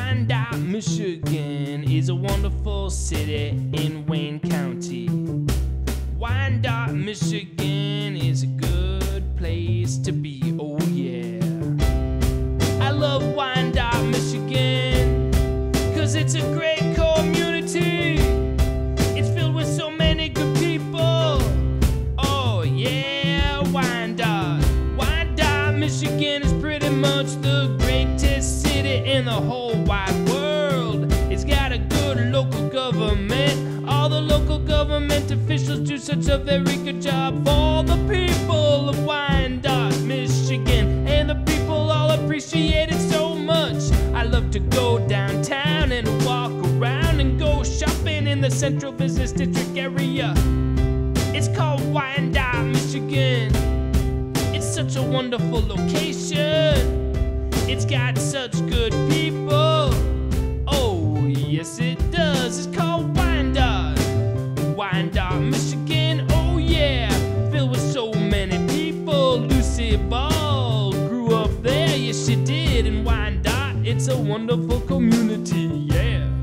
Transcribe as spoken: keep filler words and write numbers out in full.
Wyandotte, Michigan is a wonderful city in Wayne County. Wyandotte, Michigan is a good place to be, oh yeah. I love Wyandotte, Michigan, cause it's a great community. It's filled with so many good people. Oh yeah, Wyandotte. Wyandotte, Michigan is pretty much the greatest city in the whole wide world. It's got a good local government. All the local government officials do such a very good job for the people of Wyandotte, Michigan. And the people all appreciate it so much. I love to go downtown and walk around and go shopping in the central business district area. It's called Wyandotte, Michigan. It's such a wonderful location. It's got such good people. Oh, yes it does. It's called Wyandotte. Wyandotte, Michigan, oh yeah. Filled with so many people. Lucy Ball grew up there, yes she did. In Wyandotte, it's a wonderful community, yeah.